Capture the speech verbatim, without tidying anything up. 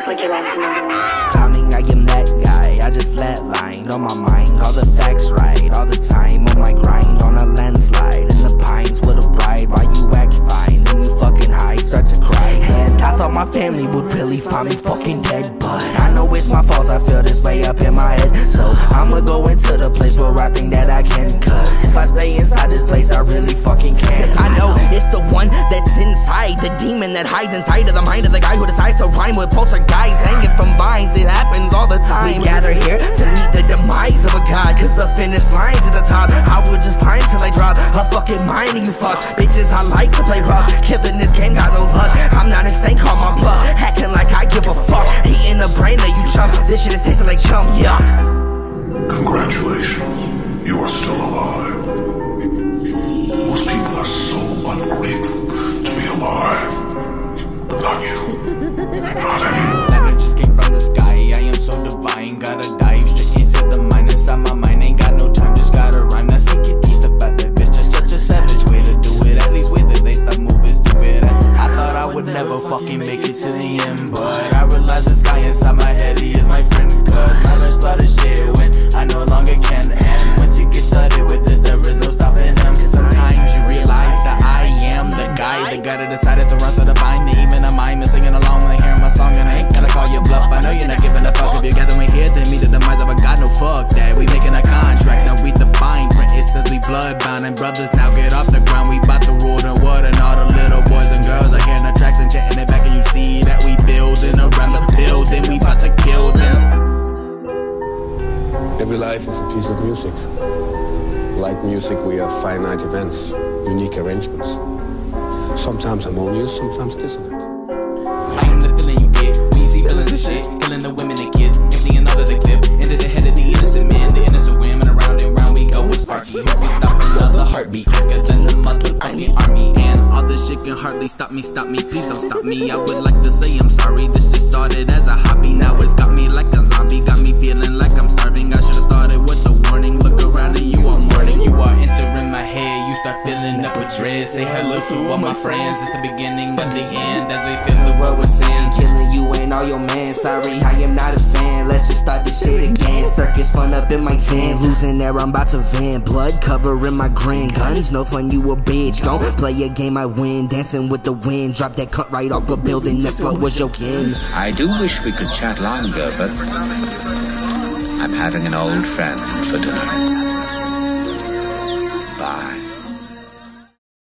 like you're on Clowning, I am that guy. I just flatline on my mind, all the facts right, all the time on my grind, on a landslide in the pines with a bride. While you act fine, then you fucking hide, start to cry. And I thought my family would really find me fucking dead, but I know it's my fault. I feel this way up in my head, so I'ma go into the place where I think that I can. Cause if I stay inside this place, I really fucking can. I know it's the one that's inside, the demon that hides inside of the mind of the guy who decides to rhyme with poltergeist hanging from vines. It happens all the time. We gather here to meet the demise of a god, cause the finish line's at the top. I will just climb till I drop a fucking mind of you fucks. Bitches, I like to play rough, killing this game, got no luck. I'm not insane, call my bluff, acting like I give a fuck, eating the brain of you chumps. This shit is tasting like chum, yuck. Congratulations, you are still alive. Most people are so ungrateful to be alive. But not you. Not anyone. That just came from the sky. I am so divine. Gotta dive straight into the mind. Inside my mind, ain't got no time. Just gotta rhyme. Now sink your teeth about that bitch. That's such a savage way to do it. At least with it, they stop moving stupid. I thought I would never fucking make it to the end, but I realized this guy inside my head, he is my friend. Cause knowledge started shit when I no longer can. And once you get started with this, there is no stopping him. Cause sometimes you realize that I am the guy, the guy that decided to run so divine. Even a mime is singing along when I hear my song, and I ain't gonna call you bluff. I know you're not giving a fuck if you're gathering here to meet the demise of a god. No fuck that, we making a contract, now we the fine print. It says we bloodbound and brothers now get off the ground. We bout to rule the world, and all the little boys and girls are hearing the tracks and chanting it back. And you see that we building around the building, we bout to kill them. Every life is a piece of music. Like music, we have finite events, unique arrangements. Sometimes harmonious, sometimes dissonant. I am the villain you get when you see villains and shit, killing the women and kids, emptying out of the clip into the head of the innocent man, the innocent women. Around and round we go with Sparky, who can stop another heartbeat quicker than the motherfucking army. And all this shit can hardly stop me, stop me, please don't stop me. I would like to say I'm sorry. This just started as a hobby, now it's got me like a zombie, got me feeling like I'm starving. I should've started with the warning. Look around and you are mourning. You are entering my head, you start filling up with dread. Say hello to all my friends, it's the beginning of the end. As we feel the world was saying, killing you ain't all your man. Sorry, I am not a fan. Let's just start this shit again. Circus fun up in my tent, losing there, I'm about to van. Blood covering my grin. Guns, no fun, you a bitch. Gon' play a game, I win. Dancing with the wind, drop that cut right off a building. That's what was joking. I do wish we could chat longer, but I'm having an old friend for dinner. Bye.